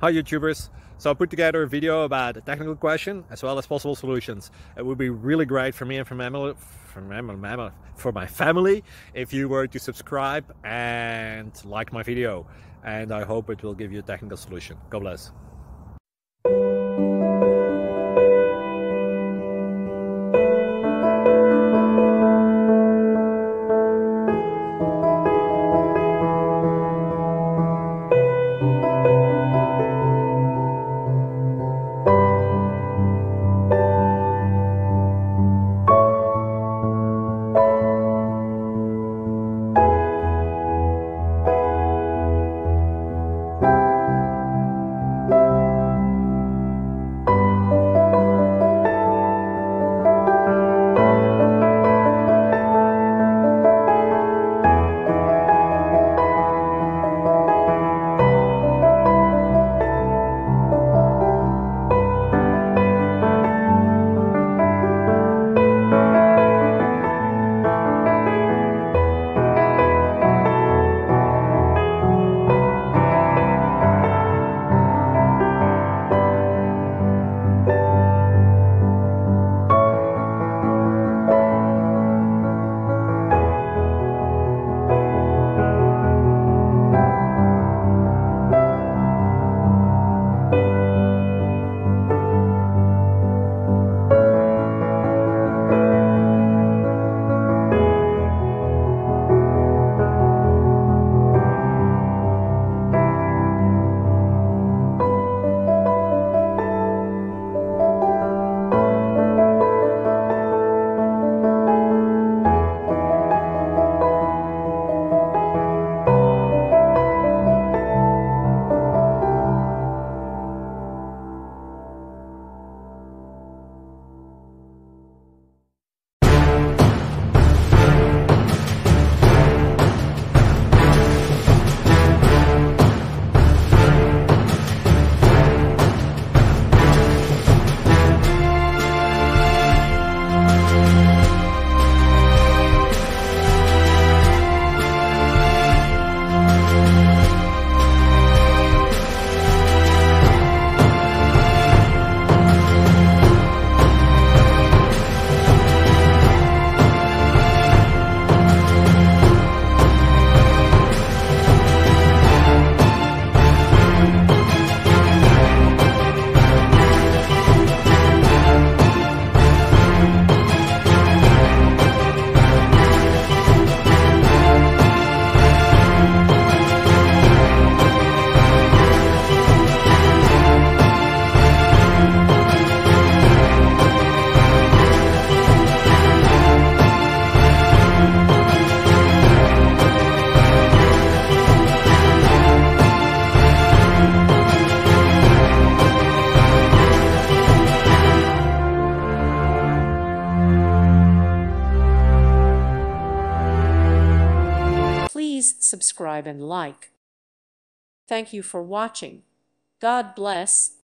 Hi YouTubers! So I put together a video about a technical question as well as possible solutions. It would be really great for me and for my family if you were to subscribe and like my video, and I hope it will give you a technical solution. God bless. Please subscribe and like. Thank you for watching. God bless.